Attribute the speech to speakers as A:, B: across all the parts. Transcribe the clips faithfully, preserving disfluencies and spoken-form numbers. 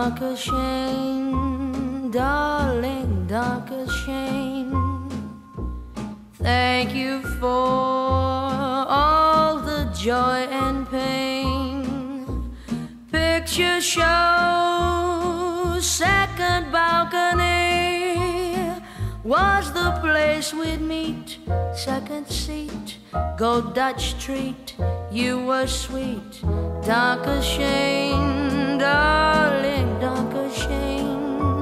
A: Danke, Schoen, darling, Danke, Schoen. Thank you for all the joy and pain. Picture show, second balcony was the place we'd meet. Second seat, go Dutch treat, you were sweet. Danke, Schoen, darling, Danke, Schoen.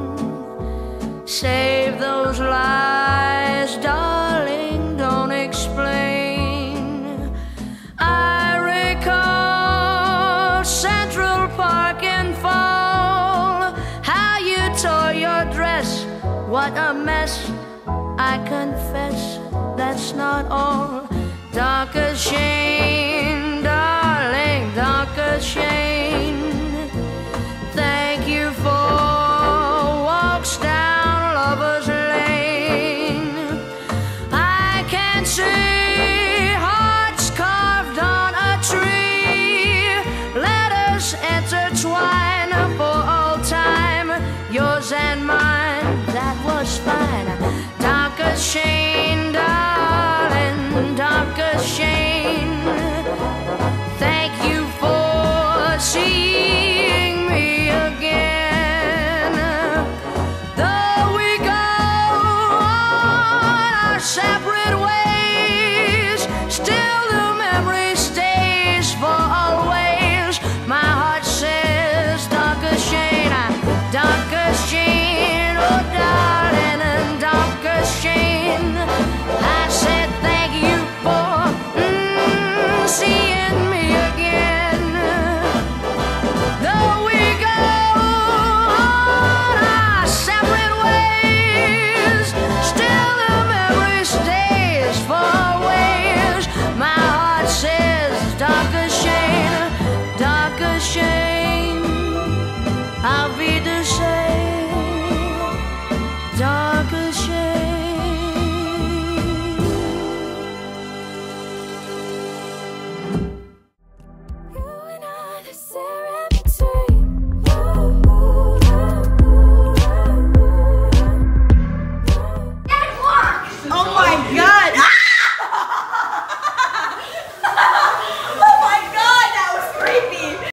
A: Save those lies, darling, don't explain. I recall Central Park in fall, how you tore your dress, what a mess. I confess, that's not all. Danke, Schoen, darling, Danke, Schoen. Thank you for walks down Lover's Lane. I can see hearts carved on a tree. Let us intertwine for all time, yours and mine. That was fine. Danke, Schoen.